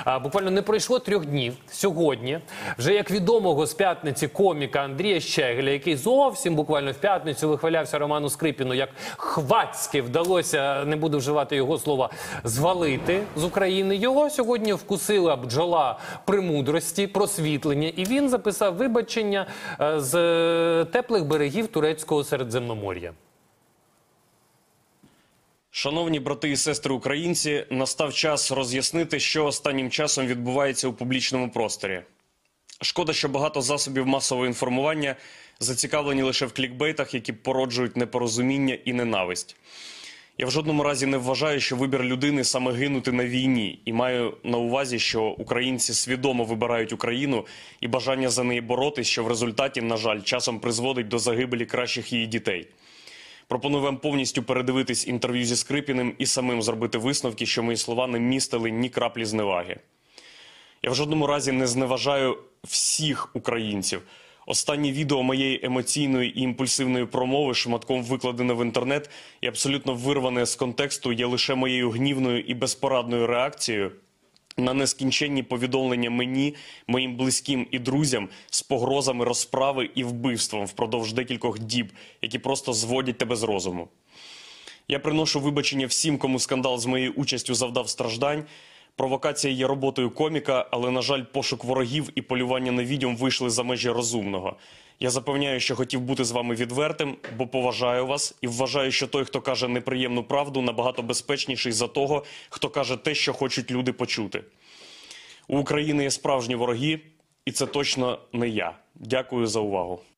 Буквально не пройшло 3 днів. Сьогодні, вже як відомого з п'ятниці коміка Андрія Щегеля, який зовсім буквально в п'ятницю вихвалявся Роману Скрипіну, як хвацьки вдалося, не буду вживати його слова, звалити з України. Його сьогодні вкусила бджола премудрості, просвітлення, і він записав вибачення з теплих берегів турецького Середземномор'я. Шановні брати і сестри українці, настав час роз'яснити, що останнім часом відбувається у публічному просторі. Шкода, що багато засобів масового інформування зацікавлені лише в клікбейтах, які породжують непорозуміння і ненависть. Я в жодному разі не вважаю, що вибір людини саме гинути на війні, і маю на увазі, що українці свідомо вибирають Україну і бажання за неї боротись, що в результаті, на жаль, часом призводить до загибелі кращих її дітей. Пропоную вам повністю передивитись інтерв'ю зі Скрипіним і самим зробити висновки, що мої слова не містили ні краплі зневаги. Я в жодному разі не зневажаю всіх українців. Останнє відео моєї емоційної і імпульсивної промови, шматком викладене в інтернет і абсолютно вирване з контексту, є лише моєю гнівною і безпорадною реакцією на нескінченні повідомлення мені, моїм близьким і друзям з погрозами розправи і вбивством впродовж декількох діб, які просто зводять тебе з розуму. Я приношу вибачення всім, кому скандал з моєю участю завдав страждань. Провокація є роботою коміка, але, на жаль, пошук ворогів і полювання на відьом вийшли за межі розумного. Я запевняю, що хотів бути з вами відвертим, бо поважаю вас і вважаю, що той, хто каже неприємну правду, набагато безпечніший за того, хто каже те, що хочуть люди почути. У України є справжні вороги, і це точно не я. Дякую за увагу.